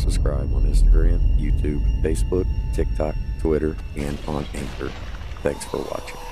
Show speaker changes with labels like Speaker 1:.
Speaker 1: subscribe on Instagram, YouTube, Facebook, TikTok, Twitter, and on Anchor. Thanks for watching.